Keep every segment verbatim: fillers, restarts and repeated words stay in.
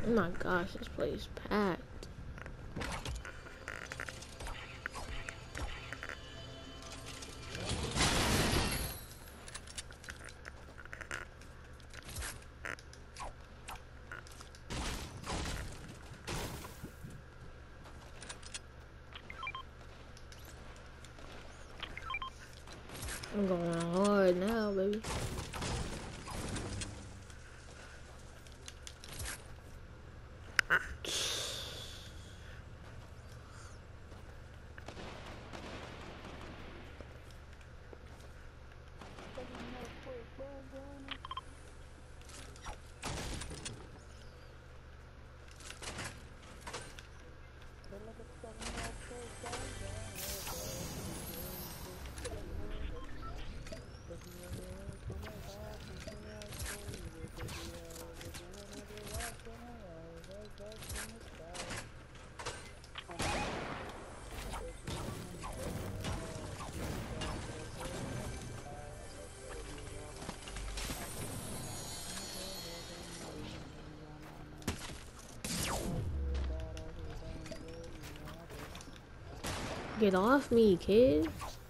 Oh my gosh, this place is packed. I'm going hard now, baby. Get off me, kid.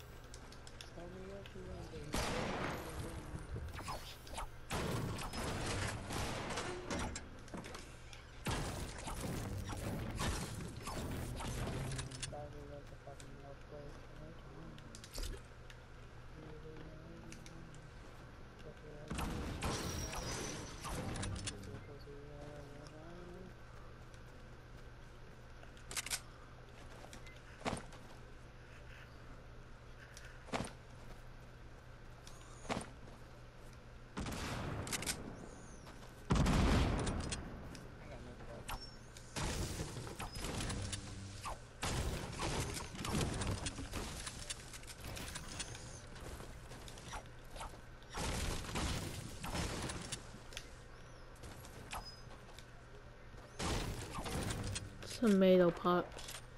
Tomato pops.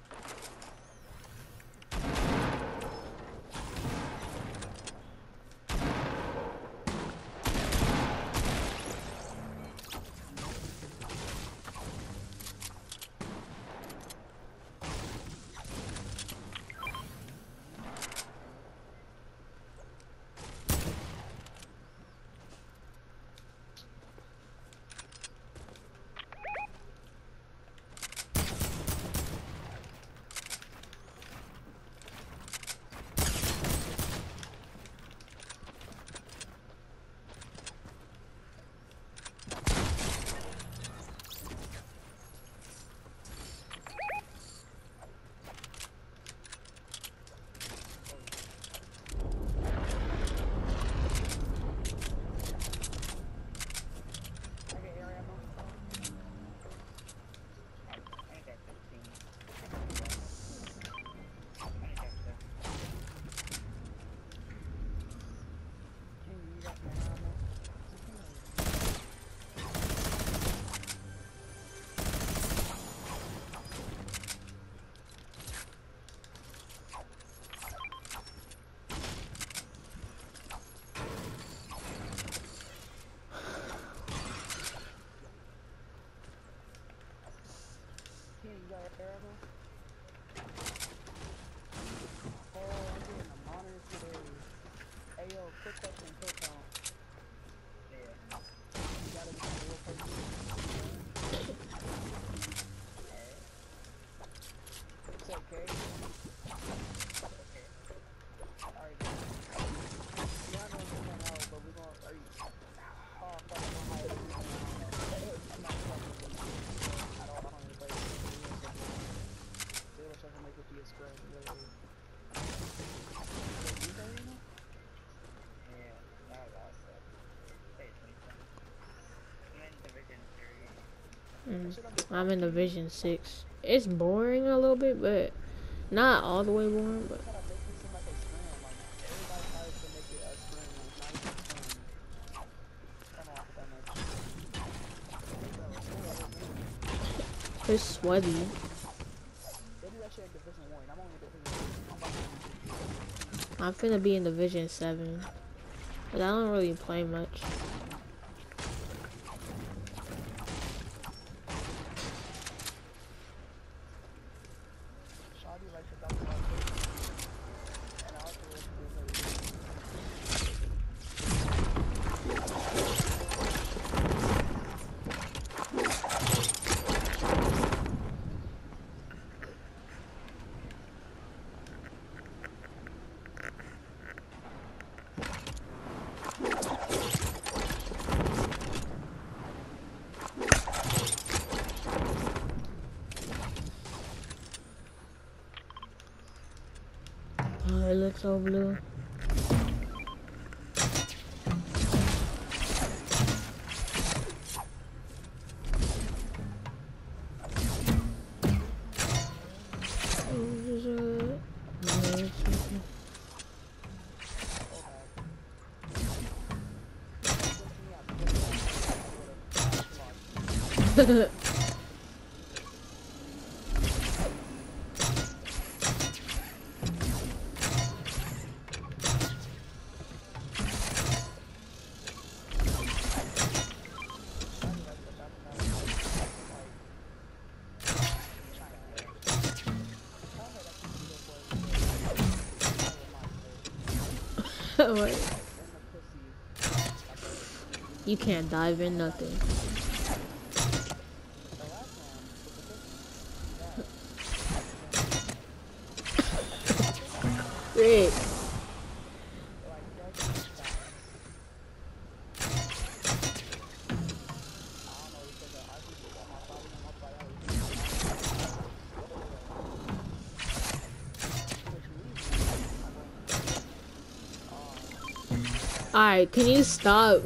Mm, I'm in Division six. It's boring a little bit, but not all the way boring, but it's sweaty. I'm finna be in Division seven, but I don't really play much. it looks so blue. What? You can't dive in nothing. Rick. Alright, can you stop?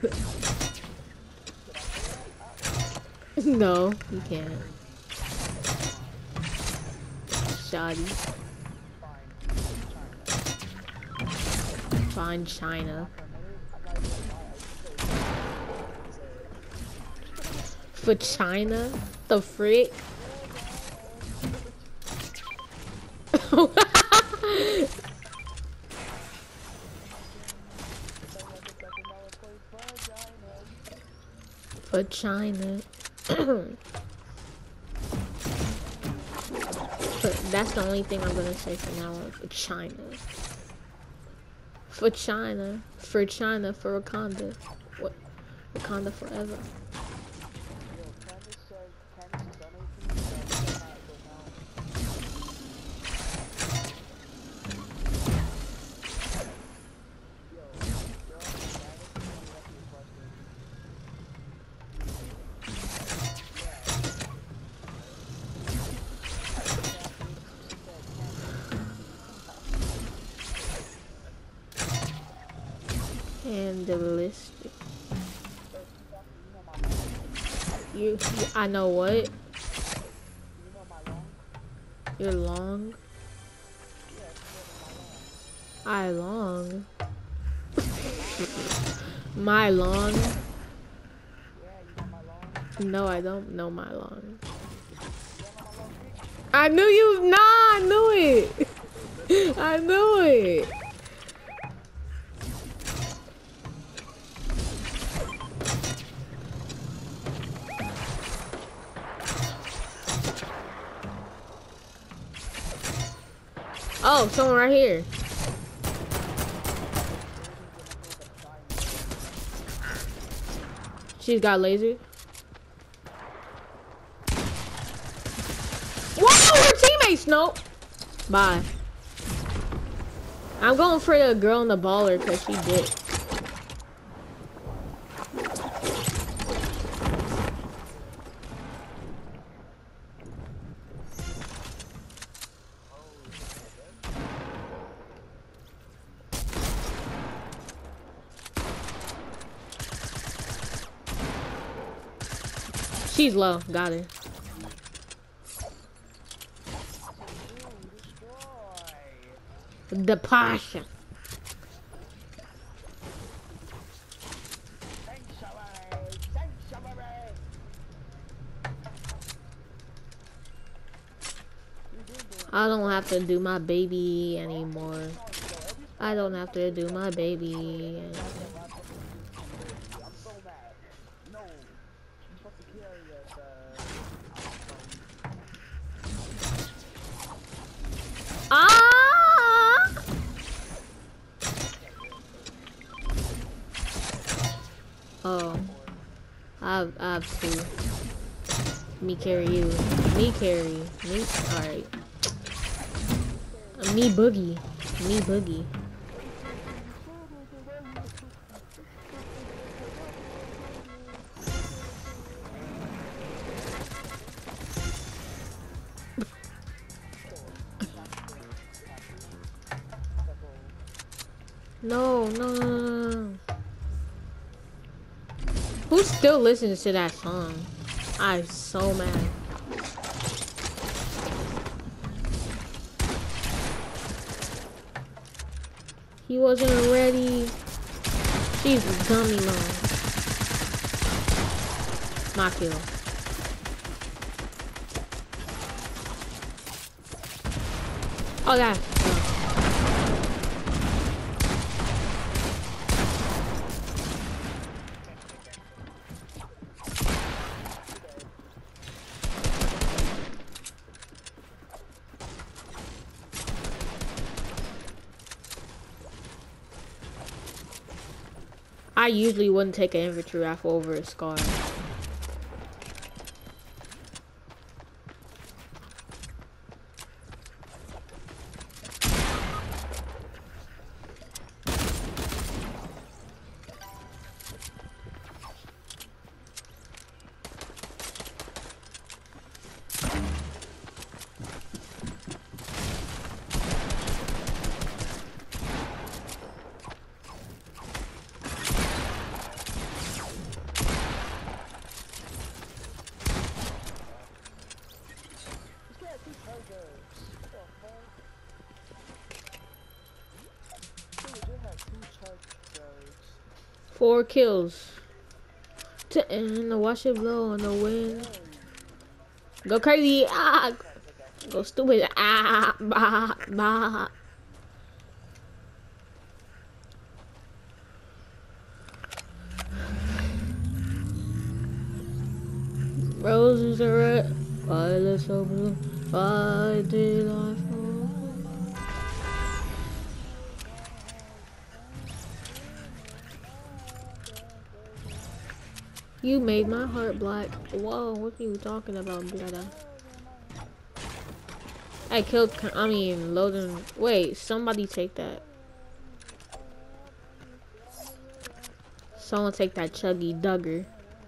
No, you can't. Shoddy. Find China. For China? The frick? For China. But that's the only thing I'm gonna say for now on. For China. For China. For China. For Wakanda. What? Wakanda forever. And the list. You, you, I know what? You're long. I long. My long. No, I don't know my long. I knew you. Nah, I knew it. I knew it. Oh, someone right here. She's got laser. Whoa, her teammates, nope. Bye. I'm going for the girl in the baller because she did. She's low. Got her. The Pasha. I don't have to do my baby anymore. I don't have to do my baby anymore. Ah! Oh, I have, I have two. Me carry you. Me carry. Me. All right. Me boogie. Me boogie. No, no, no, no, no. Who still listens to that song? I'm so mad. He wasn't ready. She's dummy long. My kill. Oh god. Oh. I usually wouldn't take an infantry rifle over a Scar. Four kills. To end the watch it blow on the wind. Go crazy. Ah. Go stupid. Ah. Bah. Bah. Roses are red. Violets are blue. Why did I fall? You made my heart black. Whoa, what are you talking about, brother? I killed, I mean, Loden. Wait, somebody take that. Someone take that Chuggy Dugger.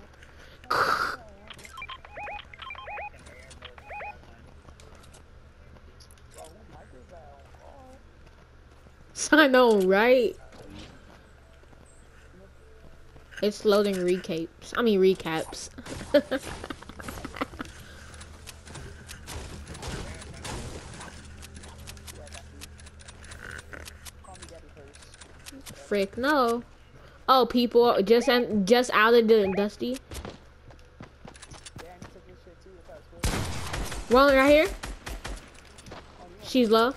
I know, right? It's loading recaps. I mean recaps. Frick no. Oh, people just just out of the Dusty. One right here. She's low.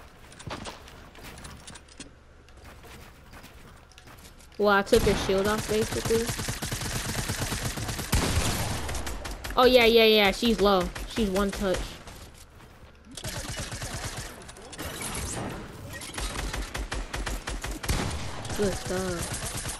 Well, I took her shield off, basically. Oh, yeah, yeah, yeah. She's low. She's one touch. Good stuff.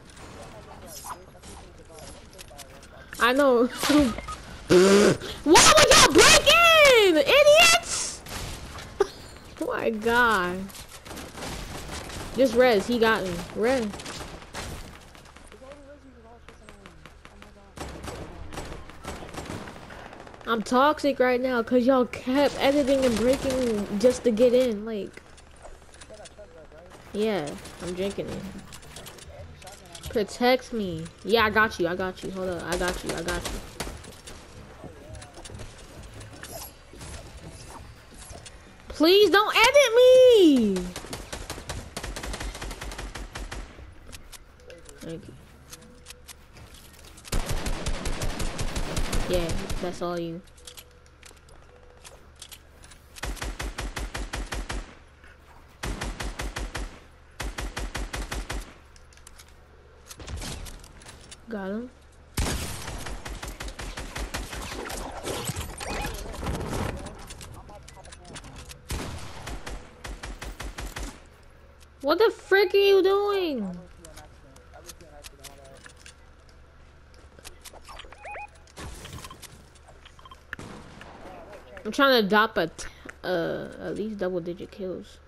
I know. Why would y'all break in? Idiots! Oh, my God. Just res. He got me. Res. I'm toxic right now because y'all kept editing and breaking just to get in. Like, yeah, I'm drinking it. Protect me. Yeah, I got you. I got you. Hold up. I got you. I got you. Please don't edit me. Thank you. Yeah, that's all you. Got him. What the frick are you doing? I'm trying to adopt a t uh, at least double digit kills.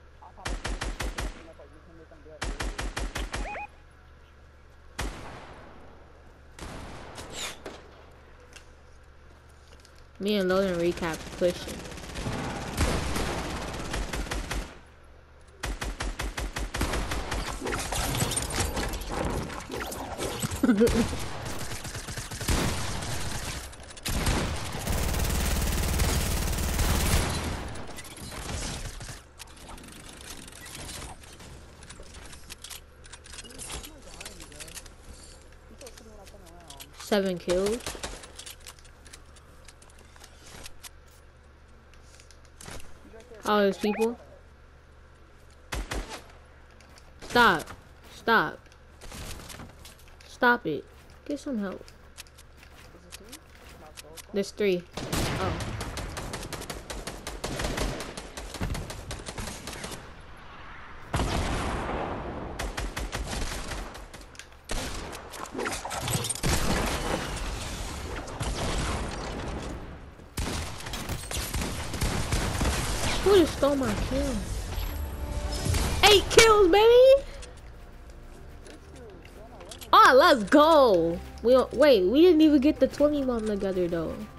Me and Logan recap pushing. Seven kills. Oh, there's people. Stop. Stop. Stop it. Get some help. There's three. Oh. Who just stole my kill? Eight kills, baby! Oh, let's go! We don't, wait, we didn't even get the twenty bomb together though.